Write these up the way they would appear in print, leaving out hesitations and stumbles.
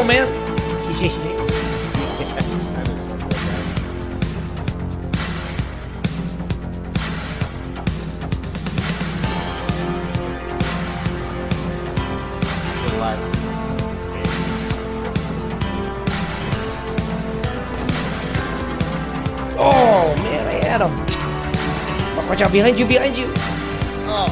on, man. Oh man, I had him. Oh, watch out, behind you, behind you. Oh.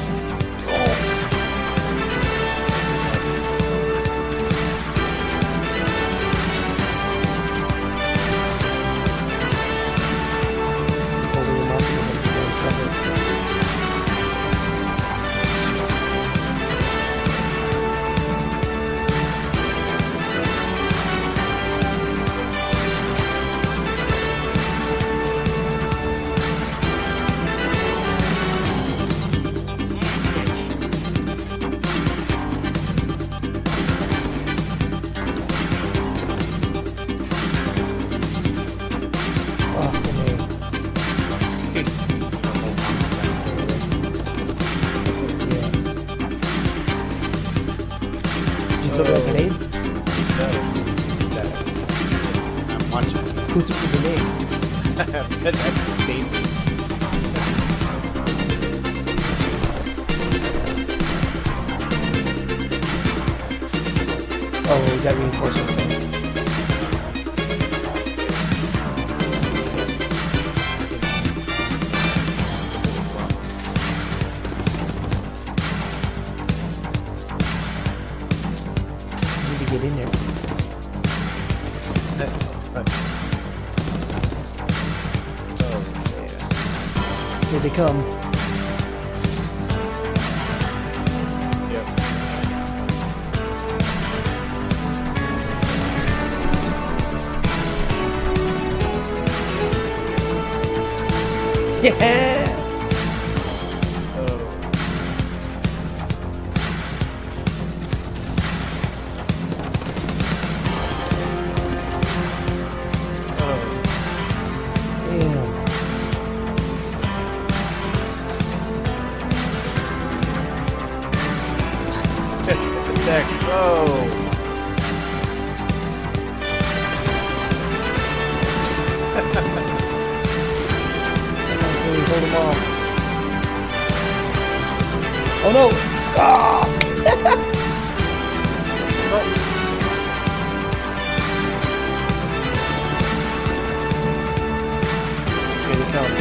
Still got a grenade? No. I'm watching. Who threw the grenade? That's baby. Oh, we got reinforcements then. Get in there. Here they come. Yep. Yeah. Oh. Hold them off. Oh no! Ah! Here they come.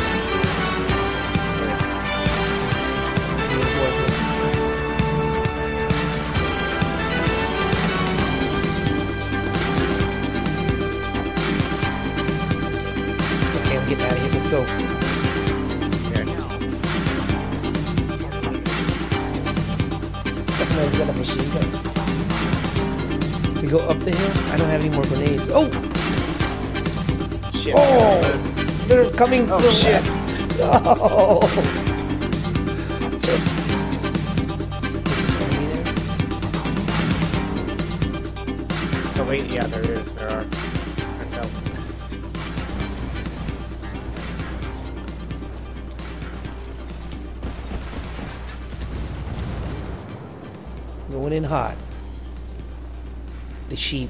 Get out of here, let's go. Definitely got a machine gun. We go up the hill. I don't have any more grenades. Oh! Shit. Oh! They're coming. Oh shit. Oh! Oh wait, yeah, there are. Going in hot. The sheep.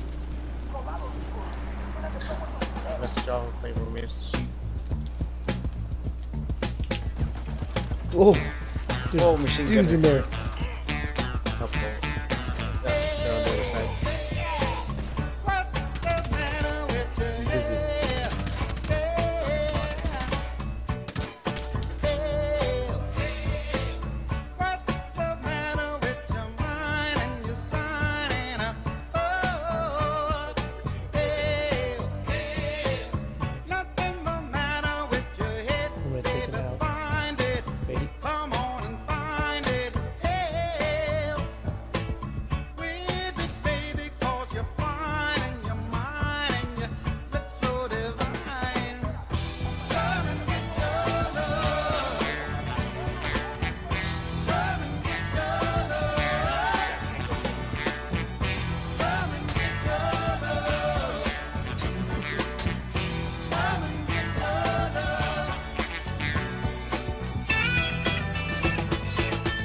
Mr. John flavor miss. Oh! There's Oh, machine dudes in there. Couple. Yeah, they're on the other side. Busy.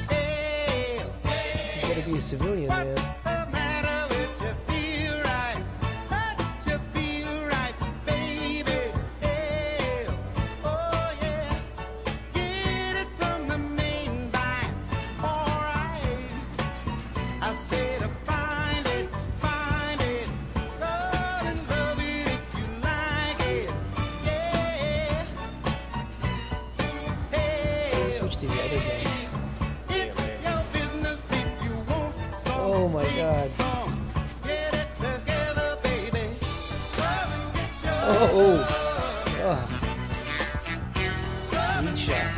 Be a civilian, man. Oh. Sweet shot.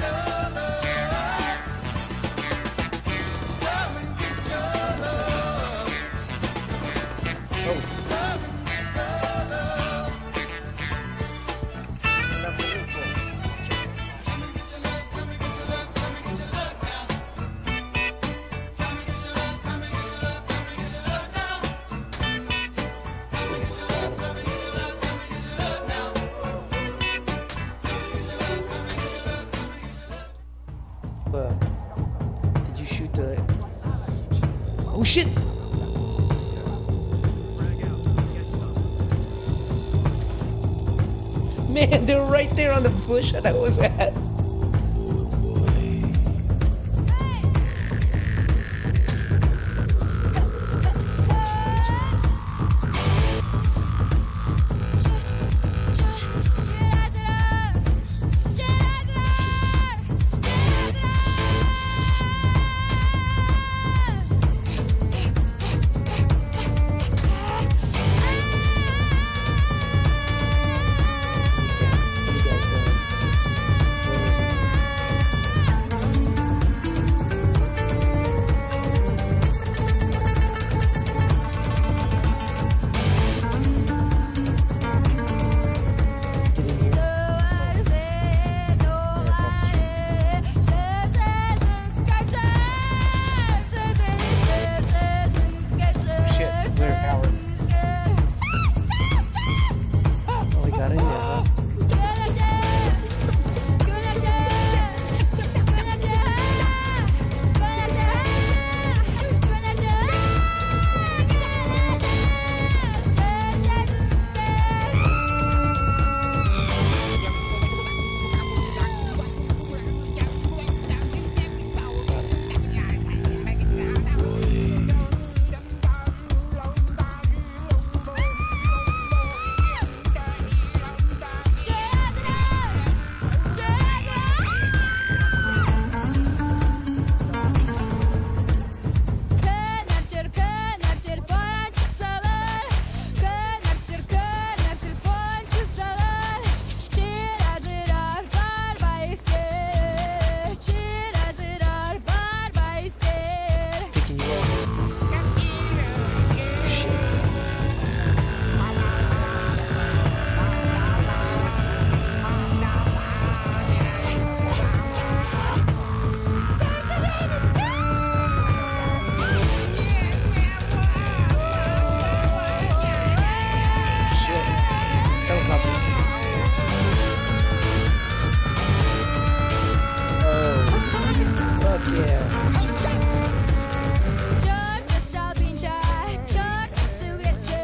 Did you shoot the... Oh shit! Man, they're right there on the bush that I was at.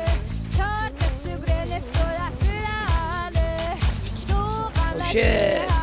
Shit.